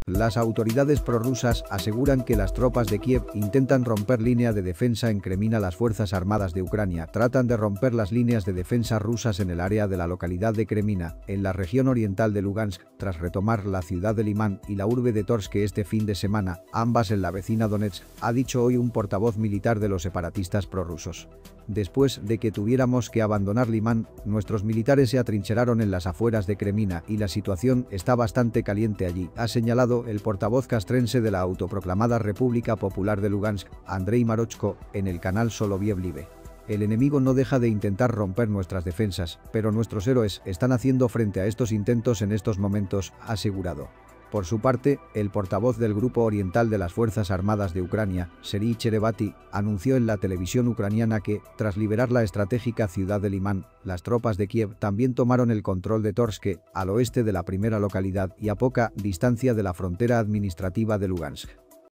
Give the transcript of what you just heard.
Las autoridades prorrusas aseguran que las tropas de Kiev intentan romper línea de defensa en Kremina. Las fuerzas armadas de Ucrania tratan de romper las líneas de defensa rusas en el área de la localidad de Kremina, en la región oriental de Lugansk, tras retomar la ciudad de Limán y la urbe de Torsk este fin de semana, ambas en la vecina Donetsk, ha dicho hoy un portavoz militar de los separatistas prorrusos. Después de que tuviéramos que abandonar Limán, nuestros militares se atrincheraron en las afueras de Kremina y la situación está bastante caliente allí, ha señalado el portavoz castrense de la autoproclamada República Popular de Lugansk, Andrei Marochko, en el canal Soloviev Live. El enemigo no deja de intentar romper nuestras defensas, pero nuestros héroes están haciendo frente a estos intentos en estos momentos, ha asegurado. Por su parte, el portavoz del Grupo Oriental de las Fuerzas Armadas de Ucrania, Serhiy Cherevati, anunció en la televisión ucraniana que, tras liberar la estratégica ciudad de Limán, las tropas de Kiev también tomaron el control de Torsk, al oeste de la primera localidad y a poca distancia de la frontera administrativa de Lugansk.